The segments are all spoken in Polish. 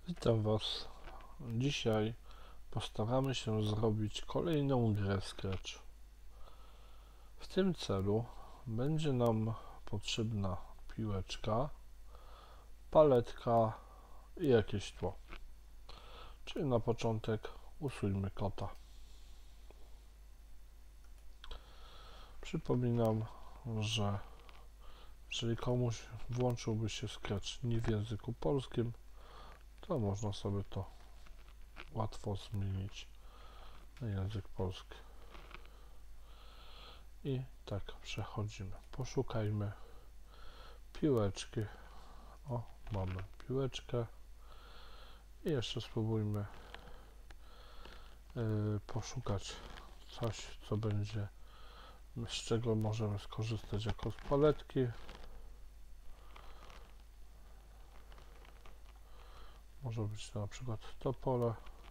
Witam Was. Dzisiaj postaramy się zrobić kolejną grę Scratch. W tym celu będzie nam potrzebna piłeczka, paletka i jakieś tło. Czyli na początek usuńmy kota. Przypominam, że jeżeli komuś włączyłby się Scratch nie w języku polskim, to można sobie to łatwo zmienić na język polski. I tak przechodzimy. Poszukajmy piłeczki. O, mamy piłeczkę. I jeszcze spróbujmy poszukać coś, co będzie, z czego możemy skorzystać jako z paletki. Może być to na przykład to pole.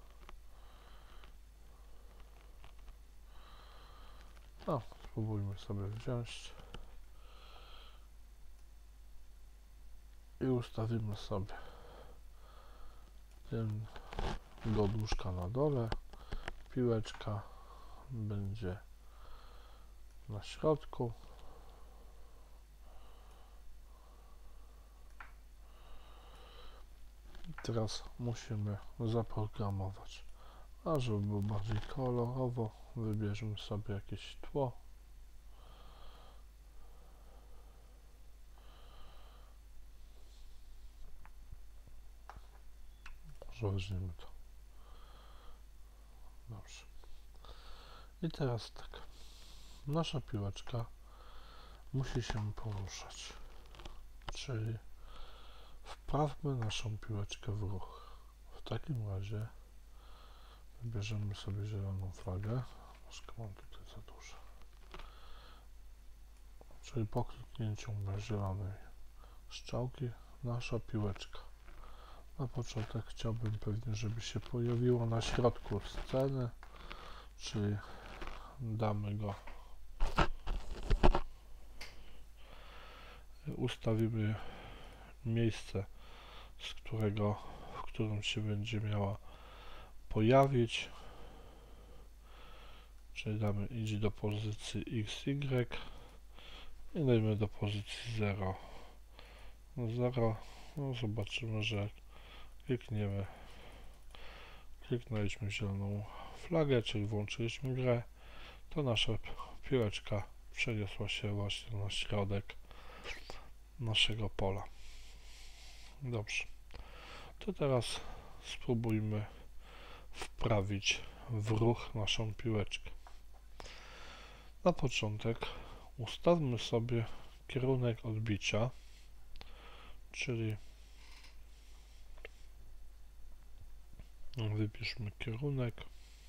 Spróbujmy sobie wziąć i ustawimy sobie ten godłuszka na dole, piłeczka będzie na środku. I teraz musimy zaprogramować, a żeby było bardziej kolorowo, wybierzmy sobie jakieś tło. Weźmiemy to. Dobrze. I teraz tak. Nasza piłeczka musi się poruszać. Czyli wprawmy naszą piłeczkę w ruch. W takim razie wybierzemy sobie zieloną flagę. Troszkę mam tutaj za dużo. Czyli po kliknięciu na zielonej strzałki nasza piłeczka. Na początek chciałbym pewnie, żeby się pojawiło na środku sceny, czyli damy go, ustawimy miejsce, w którym się będzie miała pojawić, czyli damy idź do pozycji XY i dajmy do pozycji 0. No zobaczymy, że jak kliknęliśmy zieloną flagę, czyli włączyliśmy grę, to nasza piłeczka przeniosła się właśnie na środek naszego pola. Dobrze, to teraz spróbujmy wprawić w ruch naszą piłeczkę. Na początek ustawmy sobie kierunek odbicia, czyli wybierzmy kierunek.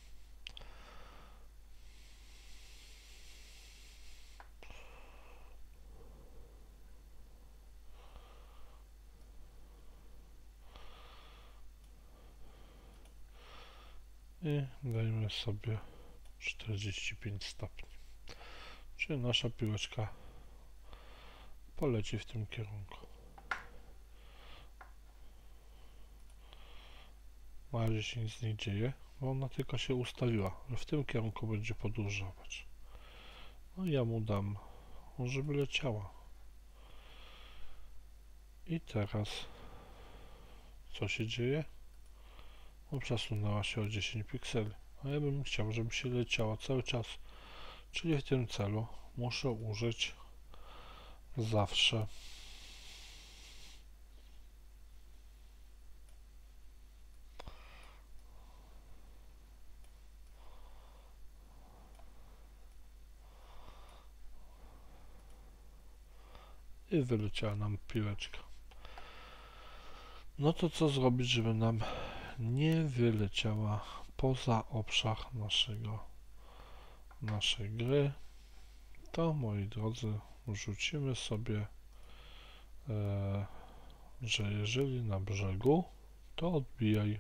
I dajmy sobie 45 stopni. Czyli nasza piłeczka poleci w tym kierunku. Na razie się nic nie dzieje, bo ona tylko się ustawiła, że w tym kierunku będzie podróżować. No i ja mu dam, żeby leciała. I teraz co się dzieje? Przesunęła się o 10 pikseli. A ja bym chciał, żeby się leciała cały czas. Czyli w tym celu muszę użyć zawsze i wyleciała nam piłeczka. No to co zrobić, żeby nam nie wyleciała poza obszar naszej gry? To, moi drodzy, rzucimy sobie, że jeżeli na brzegu, to odbijaj.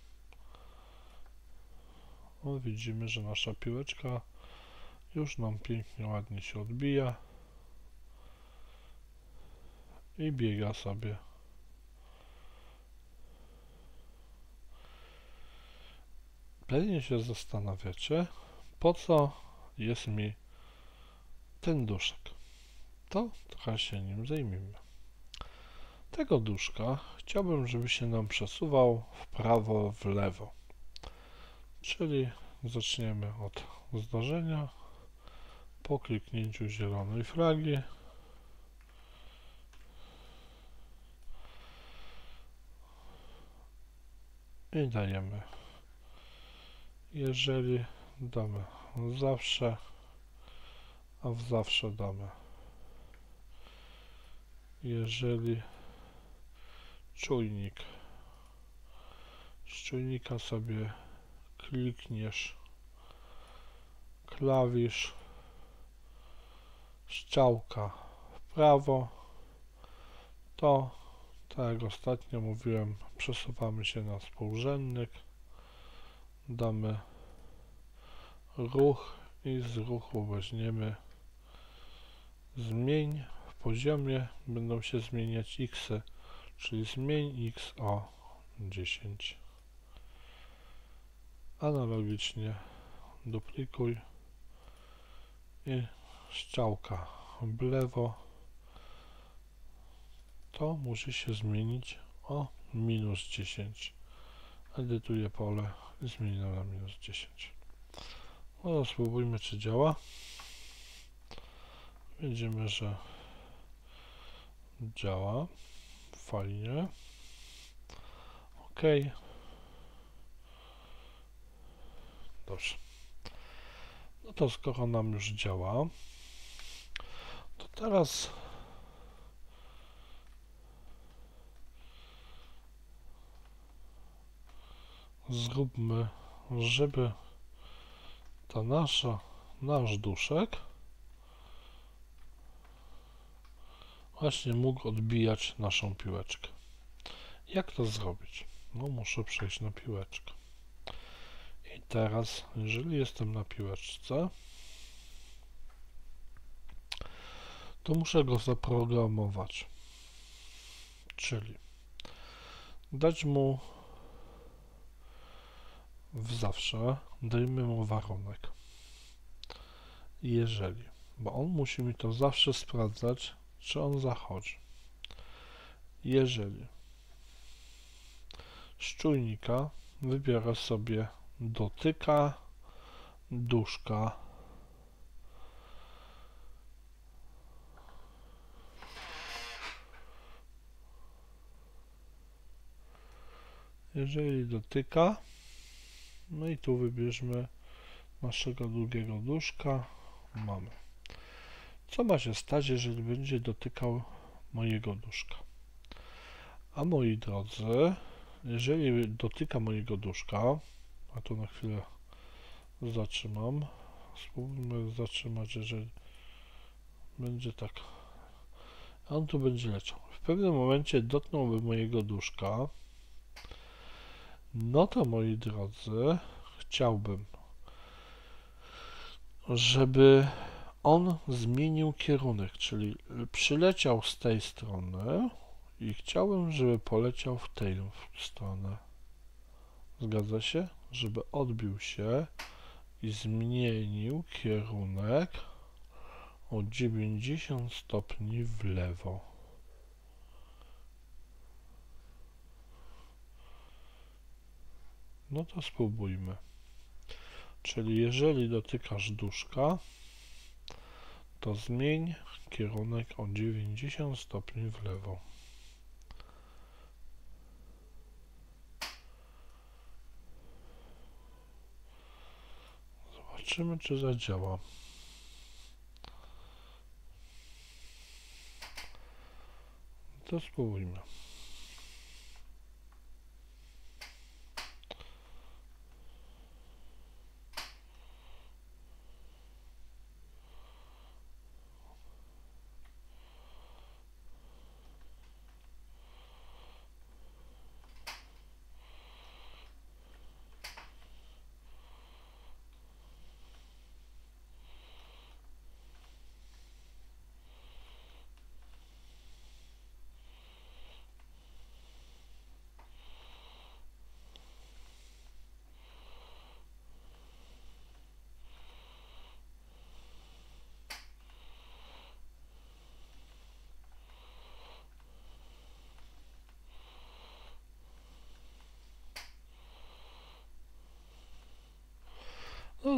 No, widzimy, że nasza piłeczka już nam pięknie, ładnie się odbija i biega sobie Pewnie się zastanawiacie, po co jest mi ten duszek. To trochę się nim zajmiemy. Tego duszka chciałbym, żeby się nam przesuwał w prawo, w lewo. Czyli zaczniemy od zdarzenia. Po kliknięciu zielonej flagi i dajemy, jeżeli damy zawsze, a w zawsze damy, jeżeli czujnik, z czujnika sobie klikniesz klawisz strzałka w prawo, to tak jak ostatnio mówiłem, przesuwamy się na współrzędnych, damy ruch i z ruchu weźmiemy zmień w poziomie, będą się zmieniać xy, czyli zmień x o 10. Analogicznie duplikuj i strzałka w lewo, to musi się zmienić o minus 10. Edytuję pole i zmienię na minus 10. No spróbujmy, czy działa. Widzimy, że działa. Fajnie. OK. Dobrze. No to skoro nam już działa, to teraz zróbmy, żeby ta nasz duszek właśnie mógł odbijać naszą piłeczkę. Jak to zrobić? No muszę przejść na piłeczkę. I teraz, jeżeli jestem na piłeczce, to muszę go zaprogramować. Czyli dać mu w zawsze, dajmy mu warunek. Jeżeli, bo on musi mi to zawsze sprawdzać, czy on zachodzi. Jeżeli z czujnika wybiorę sobie dotyka duszka, jeżeli dotyka, no i tu wybierzmy naszego drugiego duszka, mamy. Co ma się stać, jeżeli będzie dotykał mojego duszka? A moi drodzy, jeżeli dotyka mojego duszka, a tu na chwilę zatrzymam, spróbujmy zatrzymać, jeżeli będzie tak, a on tu będzie leciał. W pewnym momencie dotknąłby mojego duszka, no to moi drodzy, chciałbym, żeby on zmienił kierunek, czyli przyleciał z tej strony i chciałbym, żeby poleciał w tę stronę. Zgadza się? Żeby odbił się i zmienił kierunek o 90 stopni w lewo. No to spróbujmy. Czyli jeżeli dotykasz duszka, to zmień kierunek o 90 stopni w lewo. Zobaczymy, czy zadziała. To spróbujmy.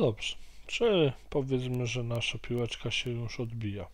dobrze, czyli powiedzmy, że nasza piłeczka się już odbija.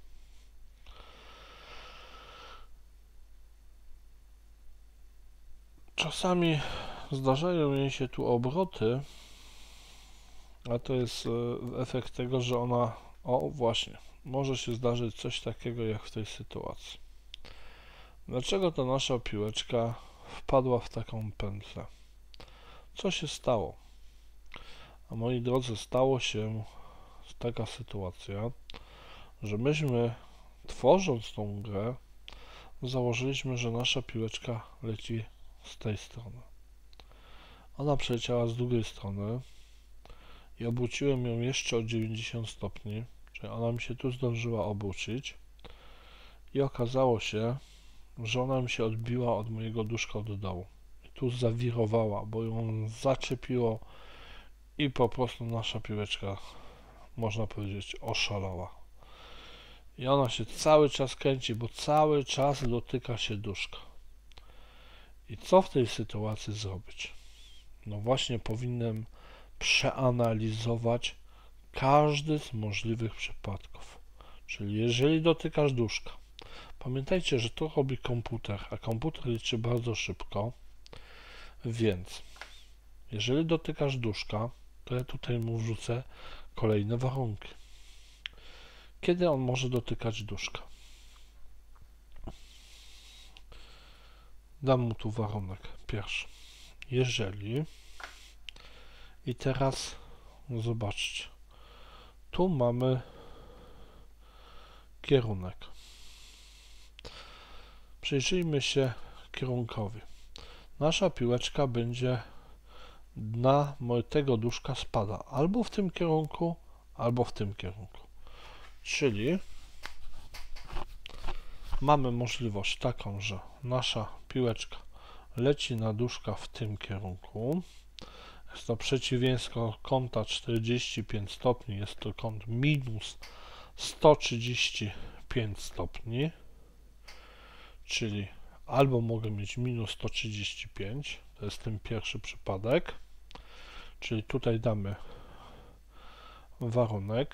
Czasami zdarzają jej się tu obroty, a to jest efekt tego, że ona, o właśnie, może się zdarzyć coś takiego jak w tej sytuacji. Dlaczego ta nasza piłeczka wpadła w taką pętlę? Co się stało? A moi drodzy, stało się taka sytuacja, że myśmy, tworząc tą grę, założyliśmy, że nasza piłeczka leci z tej strony. Ona przeleciała z drugiej strony i obróciłem ją jeszcze o 90 stopni, czyli ona mi się tu zdążyła obrócić i okazało się, że ona mi się odbiła od mojego duszka od dołu. I tu zawirowała, bo ją zaczepiło i po prostu nasza piłeczka, można powiedzieć, oszalała. I ona się cały czas kręci, bo cały czas dotyka się duszka. I co w tej sytuacji zrobić? No właśnie powinienem przeanalizować każdy z możliwych przypadków. Czyli jeżeli dotykasz duszka, pamiętajcie, że to robi komputer, a komputer liczy bardzo szybko, więc jeżeli dotykasz duszka, to ja tutaj mu wrzucę kolejne warunki. Kiedy on może dotykać duszka? Dam mu tu warunek pierwszy. Jeżeli, i teraz zobaczcie, tu mamy kierunek. Przyjrzyjmy się kierunkowi. Nasza piłeczka będzie na tego duszka spada albo w tym kierunku, albo w tym kierunku. Czyli mamy możliwość taką, że nasza piłeczka leci na duszka w tym kierunku. Jest to przeciwieństwo kąta 45 stopni, jest to kąt minus 135 stopni, czyli albo mogę mieć minus 135, to jest ten pierwszy przypadek, czyli tutaj damy warunek,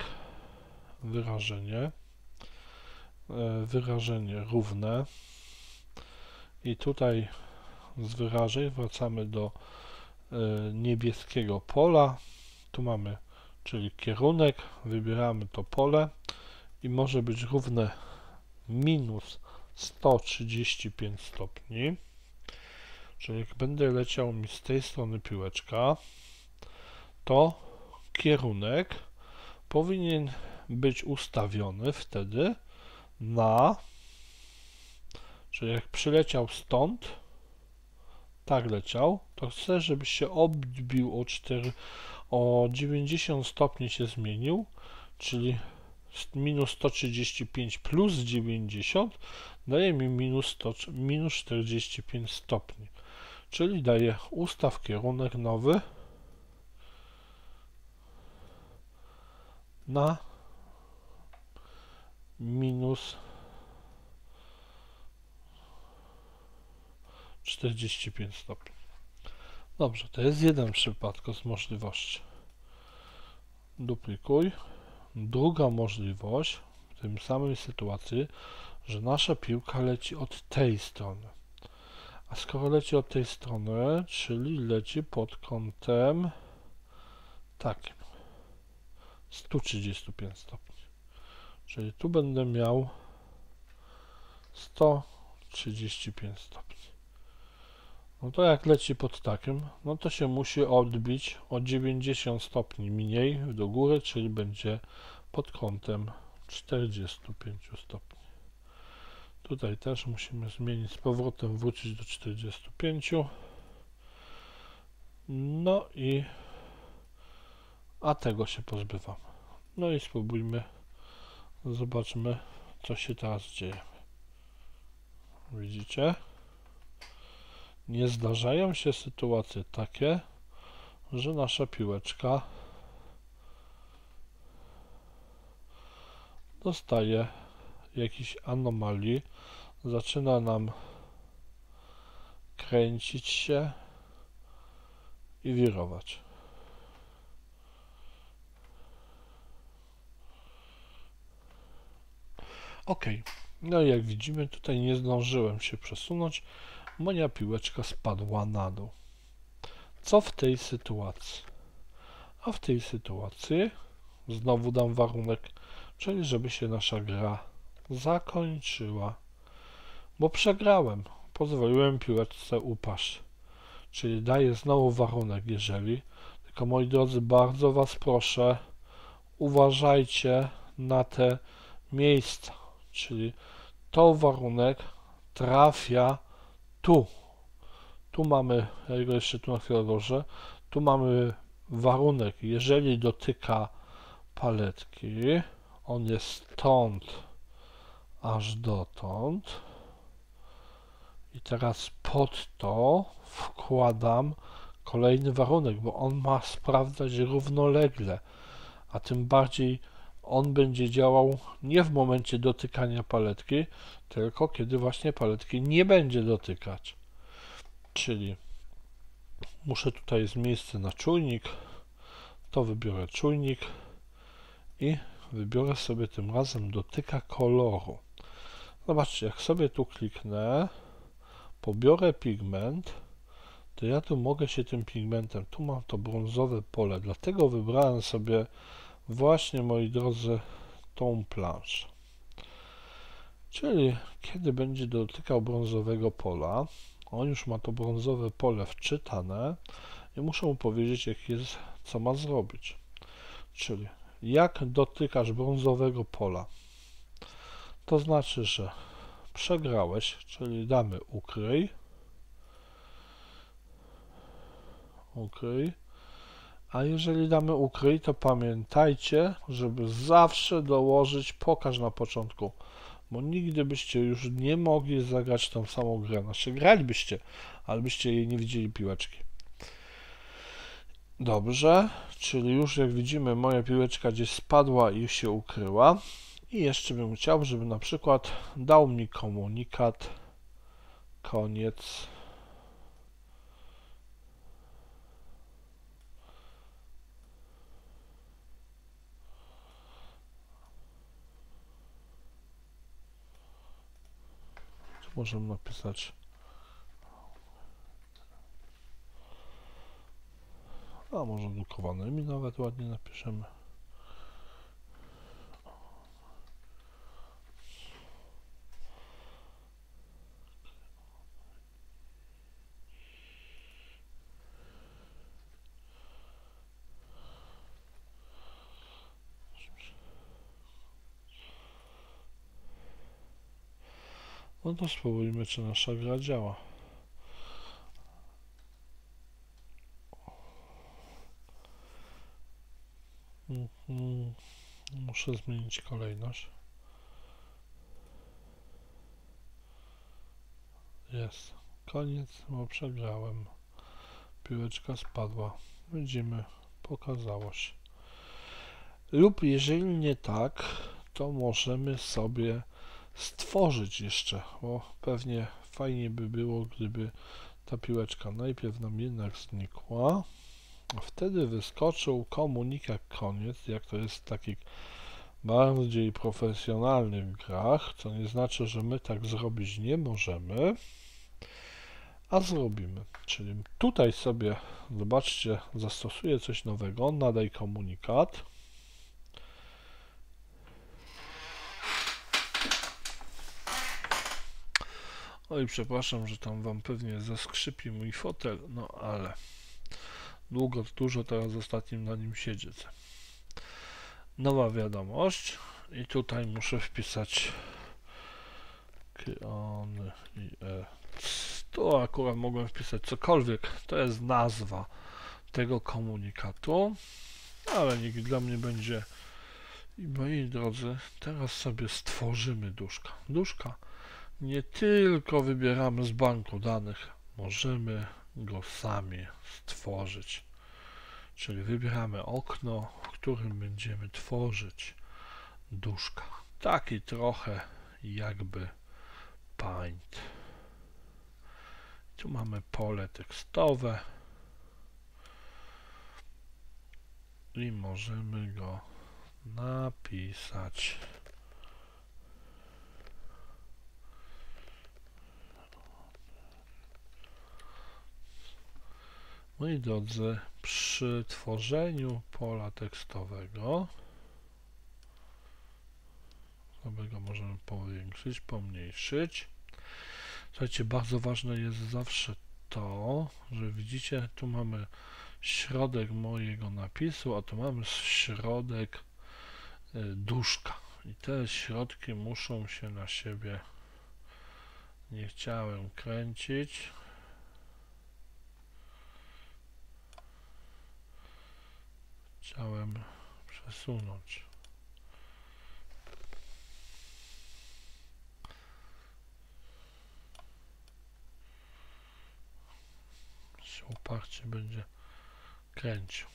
wyrażenie równe i tutaj z wyrażeń wracamy do niebieskiego pola. Tu mamy, czyli kierunek, wybieramy to pole i może być równe minus 135 stopni, czyli jak będę leciał mi z tej strony piłeczka, to kierunek powinien być ustawiony wtedy na, czyli jak przyleciał stąd, tak leciał, to chcę, żeby się odbił o 90 stopni się zmienił, czyli minus 135 plus 90 daje mi minus 45 stopni, czyli daje ustaw kierunek nowy na minus 45 stopni. Dobrze, to jest jeden przypadek z możliwości. Duplikuj. Druga możliwość w tej samej sytuacji, że nasza piłka leci od tej strony. A skoro leci od tej strony, czyli leci pod kątem takim 135 stopni. Czyli tu będę miał 135 stopni. No to jak leci pod takim, no to się musi odbić o 90 stopni mniej do góry, czyli będzie pod kątem 45 stopni. Tutaj też musimy zmienić z powrotem, wrócić do 45. No i a tego się pozbywamy. No i spróbujmy, zobaczmy, co się teraz dzieje. Widzicie? Nie zdarzają się sytuacje takie, że nasza piłeczka dostaje jakiejś anomalii, zaczyna nam kręcić się i wirować. Ok, no i jak widzimy, tutaj nie zdążyłem się przesunąć. Moja piłeczka spadła na dół. Co w tej sytuacji? A w tej sytuacji znowu dam warunek, czyli żeby się nasza gra zakończyła, bo przegrałem. Pozwoliłem piłeczce upaść. Czyli daję znowu warunek, jeżeli. Tylko moi drodzy, bardzo Was proszę, uważajcie na te miejsca. Czyli to warunek trafia tu. Tu mamy, ja go jeszcze tu na chwilę odłożę, tu mamy warunek, jeżeli dotyka paletki, on jest stąd aż dotąd. I teraz pod to wkładam kolejny warunek, bo on ma sprawdzać równolegle, a tym bardziej on będzie działał nie w momencie dotykania paletki, tylko kiedy właśnie paletki nie będzie dotykać. Czyli muszę, tutaj jest miejsce na czujnik, to wybiorę czujnik i wybiorę sobie tym razem dotyka koloru. Zobaczcie, jak sobie tu kliknę, pobiorę pigment, to ja tu mogę się tym pigmentem, tu mam to brązowe pole, dlatego wybrałem sobie właśnie, moi drodzy, tą planszę. Czyli kiedy będzie dotykał brązowego pola, on już ma to brązowe pole wczytane i muszę mu powiedzieć, jak jest, co ma zrobić. Czyli jak dotykasz brązowego pola, to znaczy, że przegrałeś, czyli damy ukryj, a jeżeli damy ukryj, to pamiętajcie, żeby zawsze dołożyć pokaż na początku, bo nigdy byście już nie mogli zagrać tą samą grę. Znaczy gralibyście, ale byście jej nie widzieli piłeczki. Dobrze, czyli już jak widzimy, moja piłeczka gdzieś spadła i się ukryła. I jeszcze bym chciał, żeby na przykład dał mi komunikat koniec. Tu możemy napisać a może drukowanymi nawet ładnie napiszemy. No to spróbujmy, czy nasza gra działa. Muszę zmienić kolejność. Jest. Koniec, bo przegrałem. Piłeczka spadła. Widzimy, pokazało się. Lub jeżeli nie tak, to możemy sobie stworzyć jeszcze, bo pewnie fajnie by było, gdyby ta piłeczka najpierw nam jednak znikła, a wtedy wyskoczył komunikat koniec, jak to jest w takich bardziej profesjonalnych grach, co nie znaczy, że my tak zrobić nie możemy, a zrobimy. Czyli tutaj sobie, zobaczcie, zastosuję coś nowego, nadaj komunikat. Oj, przepraszam, że tam wam pewnie zaskrzypi mój fotel, no ale dużo teraz ostatnim na nim siedzieć. Nowa wiadomość i tutaj muszę wpisać tu akurat mogłem wpisać cokolwiek, to jest nazwa tego komunikatu, ale niech dla mnie będzie. I moi drodzy, teraz sobie stworzymy duszka. Duszka nie tylko wybieramy z banku danych, możemy go sami stworzyć. Czyli wybieramy okno, w którym będziemy tworzyć duszka. Taki trochę jakby Paint. Tu mamy pole tekstowe i możemy go napisać. Moi drodzy, przy tworzeniu pola tekstowego sobie go możemy powiększyć, pomniejszyć. Słuchajcie, bardzo ważne jest zawsze to, że widzicie, tu mamy środek mojego napisu, a tu mamy środek duszka. I te środki muszą się na siebie, nie chciałem kręcić. Chciałem przesunąć. Się uparcie będzie kręcił.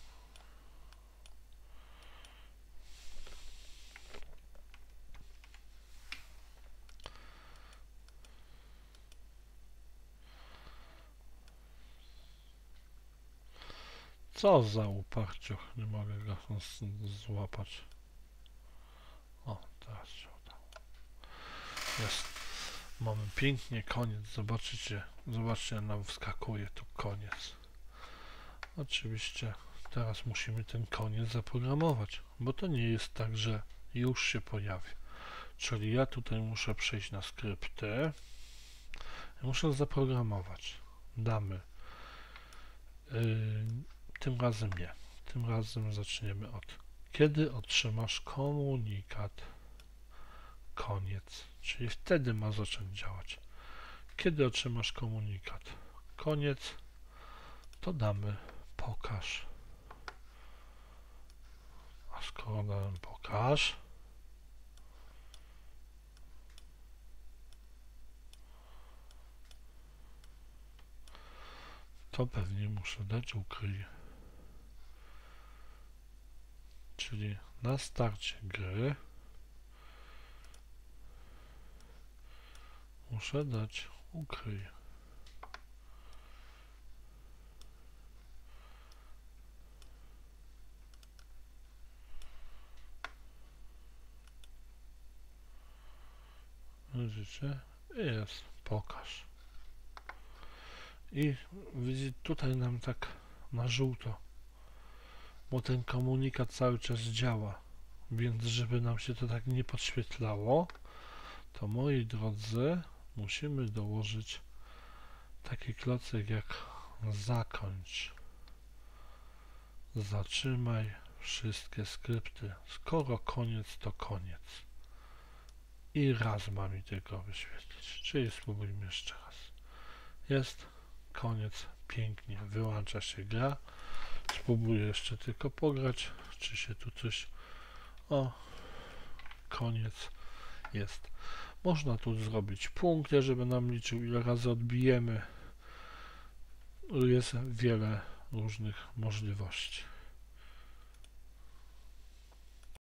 Co za uparciuch, nie mogę go złapać. O, teraz się udało. Jest. Mamy pięknie koniec, zobaczcie, nam wskakuje tu koniec. Oczywiście teraz musimy ten koniec zaprogramować, bo to nie jest tak, że już się pojawi. Czyli ja tutaj muszę przejść na skrypty. Muszę zaprogramować. Damy. Tym razem nie. Tym razem zaczniemy od kiedy otrzymasz komunikat. Koniec. Czyli wtedy ma zacząć działać. Kiedy otrzymasz komunikat. Koniec. To damy pokaż. A skoro dałem pokaż, to pewnie muszę dać ukryj. Czyli na starcie gry muszę dać ukryj. Widzicie? Jest pokaż. I widzicie, tutaj nam tak na żółto, bo ten komunikat cały czas działa, więc żeby nam się to tak nie podświetlało, to moi drodzy, musimy dołożyć taki klocek jak zakończ. Zatrzymaj wszystkie skrypty. Skoro koniec, to koniec. I raz ma mi tylko wyświetlić. Czyli spróbujmy jeszcze raz. Jest koniec. Pięknie. Wyłącza się gra. Spróbuję jeszcze tylko pograć, czy się tu coś... O, koniec jest. Można tu zrobić punkty, żeby nam liczył, ile razy odbijemy. Jest wiele różnych możliwości.